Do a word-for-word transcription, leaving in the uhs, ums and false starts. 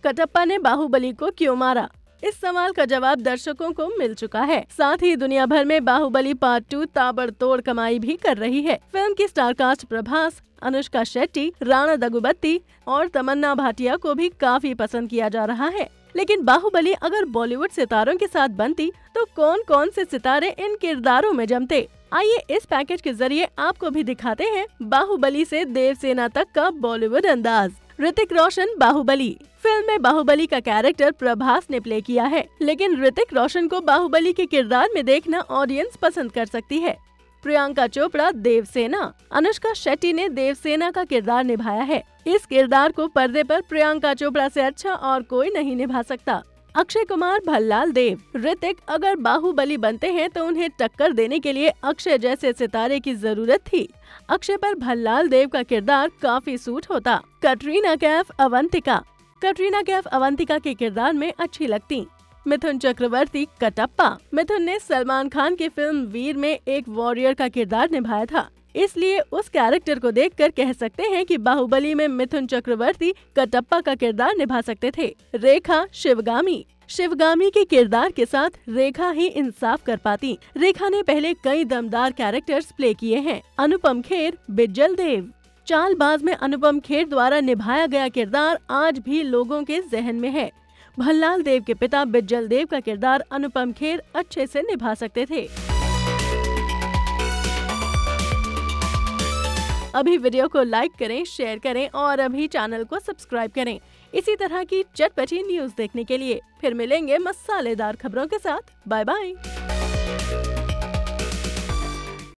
कटप्पा ने बाहुबली को क्यों मारा? इस सवाल का जवाब दर्शकों को मिल चुका है। साथ ही दुनिया भर में बाहुबली पार्ट टू ताबड़तोड़ कमाई भी कर रही है। फिल्म की स्टार कास्ट प्रभास, अनुष्का शेट्टी, राणा दग्गुबाती और तमन्ना भाटिया को भी काफी पसंद किया जा रहा है। लेकिन बाहुबली अगर बॉलीवुड सितारों के साथ बनती तो कौन कौन से सितारे इन किरदारों में जमते? आइए इस पैकेज के जरिए आपको भी दिखाते हैं बाहुबली से देवसेना तक का बॉलीवुड अंदाज। ऋतिक रोशन बाहुबली। फिल्म में बाहुबली का कैरेक्टर प्रभास ने प्ले किया है, लेकिन ऋतिक रोशन को बाहुबली के किरदार में देखना ऑडियंस पसंद कर सकती है। प्रियंका चोपड़ा देवसेना। अनुष्का शेट्टी ने देवसेना का किरदार निभाया है। इस किरदार को पर्दे पर प्रियंका चोपड़ा से अच्छा और कोई नहीं निभा सकता। अक्षय कुमार भल्लाल देव। ऋतिक अगर बाहुबली बनते हैं तो उन्हें टक्कर देने के लिए अक्षय जैसे सितारे की जरूरत थी। अक्षय पर भल्लाल देव का किरदार काफी सूट होता। कटरीना कैफ अवंतिका। कटरीना कैफ अवंतिका के किरदार में अच्छी लगती। मिथुन चक्रवर्ती कटप्पा। मिथुन ने सलमान खान की फिल्म वीर में एक वॉरियर का किरदार निभाया था, इसलिए उस कैरेक्टर को देखकर कह सकते हैं कि बाहुबली में मिथुन चक्रवर्ती कटप्पा का किरदार निभा सकते थे। रेखा शिवगामी। शिवगामी के किरदार के साथ रेखा ही इंसाफ कर पाती। रेखा ने पहले कई दमदार कैरेक्टर्स प्ले किए हैं। अनुपम खेर बिज्जल देव। चालबाज में अनुपम खेर द्वारा निभाया गया किरदार आज भी लोगों के जहन में है। भल्लाल देव के पिता बिज्जल देव का किरदार अनुपम खेर अच्छे से निभा सकते थे। अभी वीडियो को लाइक करें, शेयर करें और अभी चैनल को सब्सक्राइब करें इसी तरह की चटपटी न्यूज देखने के लिए। फिर मिलेंगे मसालेदार खबरों के साथ। Bye bye.